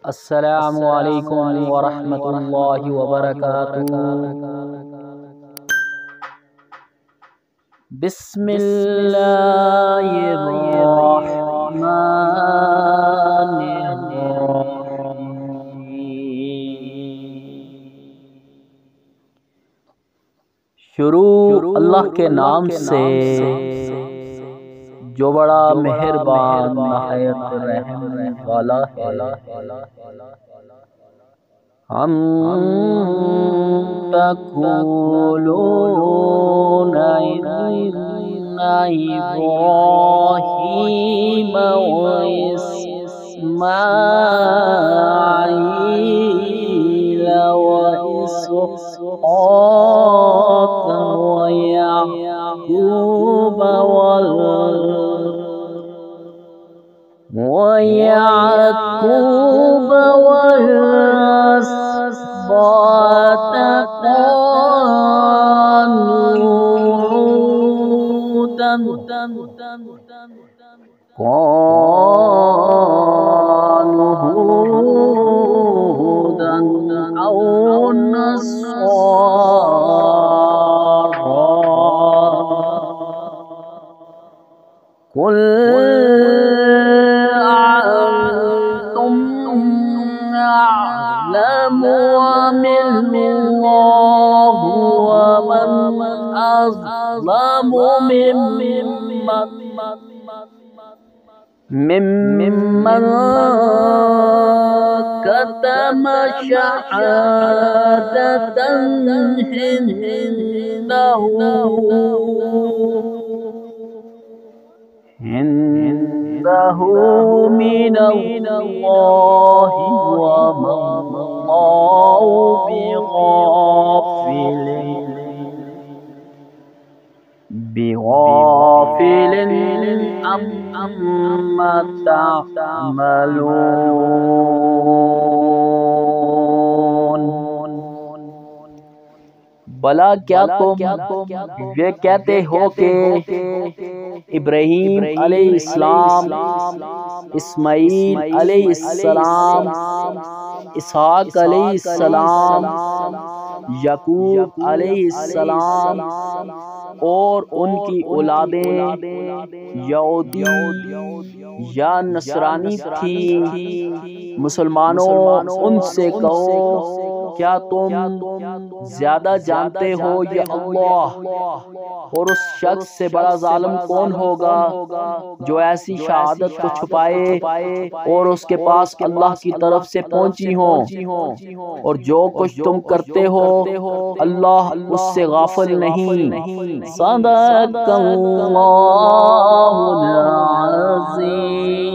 अस्सलामु अलैकुम वरहमतुल्लाहि वबरकातुहू। बिस्मिल्लाहिर्रहमानिर्रहीम। शुरू अल्लाह के नाम से जो बड़ा मेहरबान नहायत रहम वाला है। हम तक़ूलून इन्ना इब्राहीम व इस्माईल व इसहाक़ व याक़ूब والأسباط كانوا هودا أو نصارى قل أعلم أم الله ومن أظلم ممن كتم شهادة عنده من الله وما الله بغافل عما تعملون। भला क्या तुम ये कहते हो कि इब्राहीम अलैहिस्सलाम, इस्माईल अलैहिस्सलाम, इसहाक अलैहिस्सलाम, याकूब अलैहिस्सलाम और उनकी औलादें यहूदी या नसरानी थी। मुसलमानों, उनसे कहो, क्या तुम ज्यादा जानते हो ये अल्लाह? और उस शख्स से बड़ा जालिम कौन होगा जो ऐसी शहादत को छुपाए और उसके पास अल्लाह की तरफ से पहुंची हो। और जो कुछ तुम करते हो अल्लाह उससे गाफिल नहीं। सदक़ल्लाहुल अज़ीम।